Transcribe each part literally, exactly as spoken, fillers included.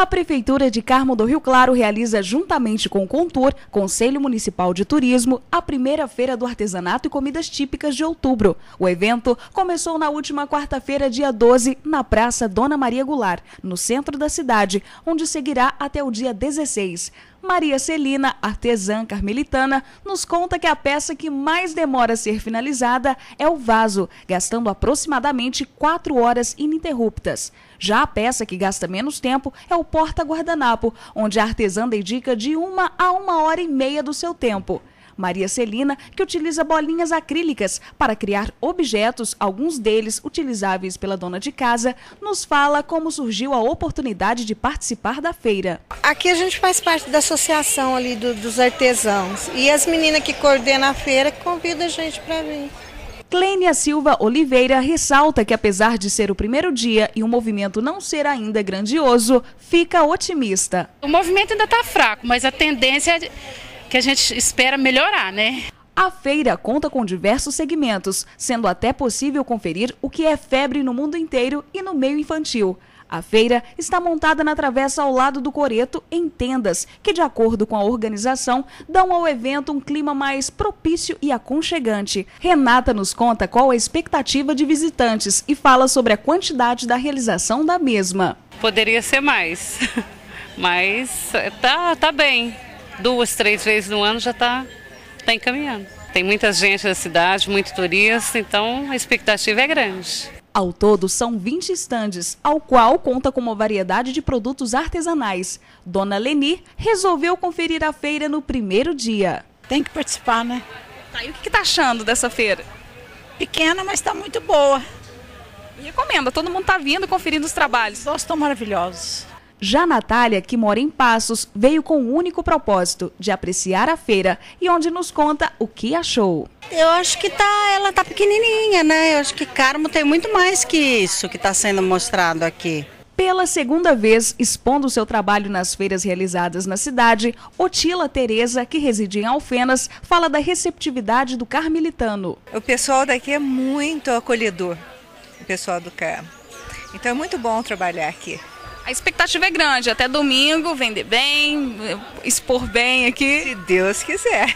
A Prefeitura de Carmo do Rio Claro realiza, juntamente com o Contur, Conselho Municipal de Turismo, a primeira Feira do Artesanato e Comidas Típicas de outubro. O evento começou na última quarta-feira, dia doze, na Praça Dona Maria Goulart, no centro da cidade, onde seguirá até o dia dezesseis. Maria Celina, artesã carmelitana, nos conta que a peça que mais demora a ser finalizada é o vaso, gastando aproximadamente quatro horas ininterruptas. Já a peça que gasta menos tempo é o porta-guardanapo, onde a artesã dedica de uma a uma hora e meia do seu tempo. Maria Celina, que utiliza bolinhas acrílicas para criar objetos, alguns deles utilizáveis pela dona de casa, nos fala como surgiu a oportunidade de participar da feira. Aqui a gente faz parte da associação ali do, dos artesãos e as meninas que coordenam a feira convidam a gente para vir. Clênia Silva Oliveira ressalta que, apesar de ser o primeiro dia e o movimento não ser ainda grandioso, fica otimista. O movimento ainda está fraco, mas a tendência é que a gente espera melhorar, né? A feira conta com diversos segmentos, sendo até possível conferir o que é febre no mundo inteiro e no meio infantil. A feira está montada na travessa ao lado do coreto em tendas, que, de acordo com a organização, dão ao evento um clima mais propício e aconchegante. Renata nos conta qual a expectativa de visitantes e fala sobre a quantidade da realização da mesma. Poderia ser mais, mas tá, tá bem. Duas, três vezes no ano já está tá encaminhando. Tem muita gente na cidade, muito turista, então a expectativa é grande. Ao todo, são vinte estandes, ao qual conta com uma variedade de produtos artesanais. Dona Leni resolveu conferir a feira no primeiro dia. Tem que participar, né? Tá, e o que está achando dessa feira? Pequena, mas está muito boa. E recomenda, todo mundo está vindo conferindo os trabalhos. Todos estão maravilhosos. Já a Natália, que mora em Passos, veio com o único propósito de apreciar a feira e onde nos conta o que achou. Eu acho que tá, ela tá pequenininha, né? Eu acho que Carmo tem muito mais que isso que está sendo mostrado aqui. Pela segunda vez, expondo seu trabalho nas feiras realizadas na cidade, Otila Tereza, que reside em Alfenas, fala da receptividade do carmelitano. O pessoal daqui é muito acolhedor, o pessoal do Carmo. Então é muito bom trabalhar aqui. A expectativa é grande, até domingo, vender bem, expor bem aqui. Se Deus quiser.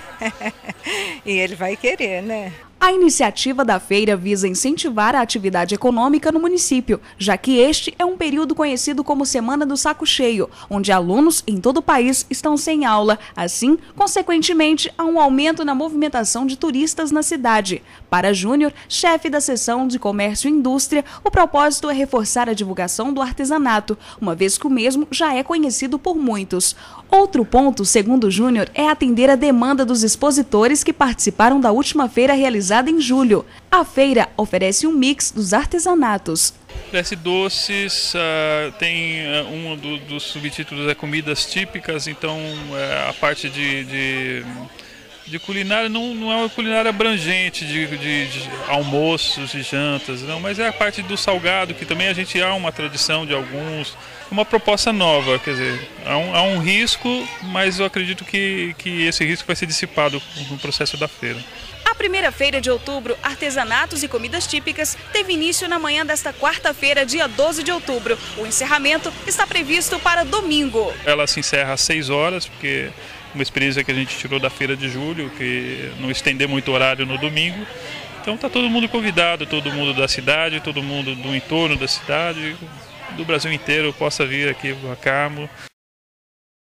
E ele vai querer, né? A iniciativa da feira visa incentivar a atividade econômica no município, já que este é um período conhecido como Semana do Saco Cheio, onde alunos em todo o país estão sem aula. Assim, consequentemente, há um aumento na movimentação de turistas na cidade. Para Júnior, chefe da seção de Comércio e Indústria, o propósito é reforçar a divulgação do artesanato, uma vez que o mesmo já é conhecido por muitos. Outro ponto, segundo Júnior, é atender a demanda dos expositores que participaram da última feira realizada em julho. A feira oferece um mix dos artesanatos. Oferece doces, uh, tem uh, um do, dos subtítulos é comidas típicas, então uh, a parte de, de, de culinária não, não é uma culinária abrangente de, de, de almoços e jantas, não, mas é a parte do salgado, que também a gente há uma tradição de alguns, uma proposta nova, quer dizer, há um, há um risco, mas eu acredito que, que esse risco vai ser dissipado no processo da feira. A primeira feira de outubro, Artesanatos e Comidas Típicas, teve início na manhã desta quarta-feira, dia doze de outubro. O encerramento está previsto para domingo. Ela se encerra às seis horas, porque uma experiência que a gente tirou da feira de julho, que não estender muito horário no domingo. Então está todo mundo convidado, todo mundo da cidade, todo mundo do entorno da cidade, do Brasil inteiro possa vir aqui para Carmo.